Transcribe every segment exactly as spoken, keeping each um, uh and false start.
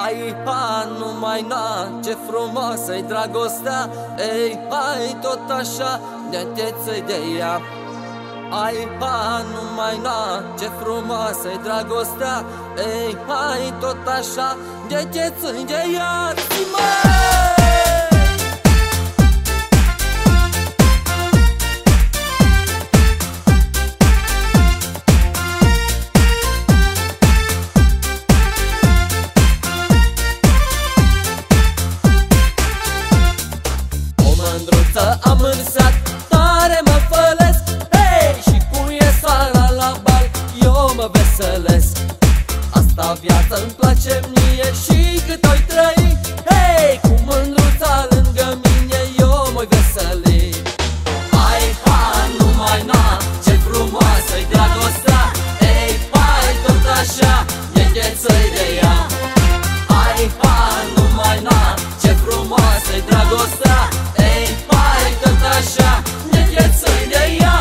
Ai, ha, numai na, ce frumoasă-i dragostea. Ei, hai, tot așa, de-te-ți de ea. Ai, ha, numai na, ce frumoasă-i dragostea. Ei, hai, tot așa, de-te-ți de ea. Am în sat, tare mă fălesc, hei, și cu iesoara la bal eu mă veselesc. Asta viață-mi place mie și cât o-i trăi, hei, cu mândruța lângă mine eu mă veseli. Hai, ha, numai na, ce frumoasă-i dragostea. Ei, hai, tot așa, e gheță-i de ea. Hai, ha, numai na, ce frumoasă-i dragostea. Ei, hai, tot așa, e gheță-i de ea.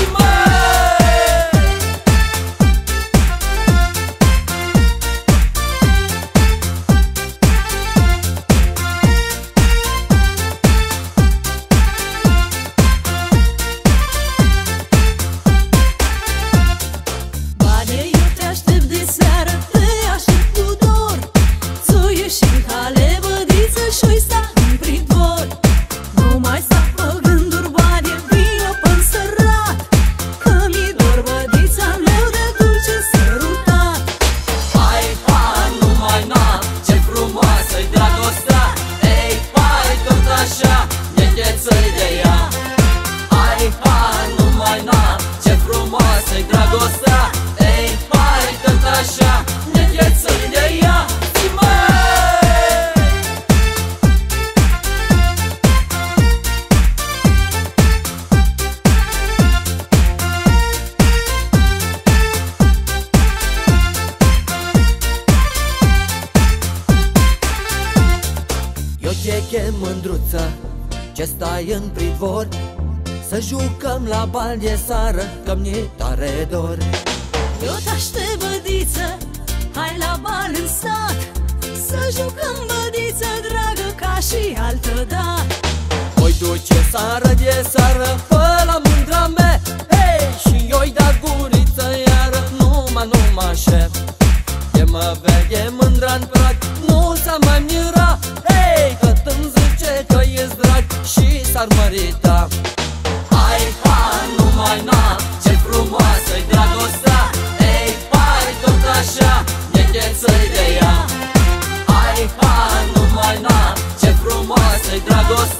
Ce mândruță, ce stai în pridvor, să jucăm la bal de seară, că mi-e tare dor. Eu te-aștept, bădiță, hai la bal în sat, să jucăm, bădiță dragă, ca și altădată. Voi duce seară de seară, fă la mândra mea, hei, și eu-i da guriță iară, numai, numai șef. De mă vede mândra-n prag, nu s-a mai mira, hei, că îmi zice că ești drag și s-ar mărita. Hai, ha, numai na, ce frumoasă-i dragostea. Ei, hai, tot așa, e gheță-i de ea. Hai, ha, numai na, ce frumoasă-i dragostea.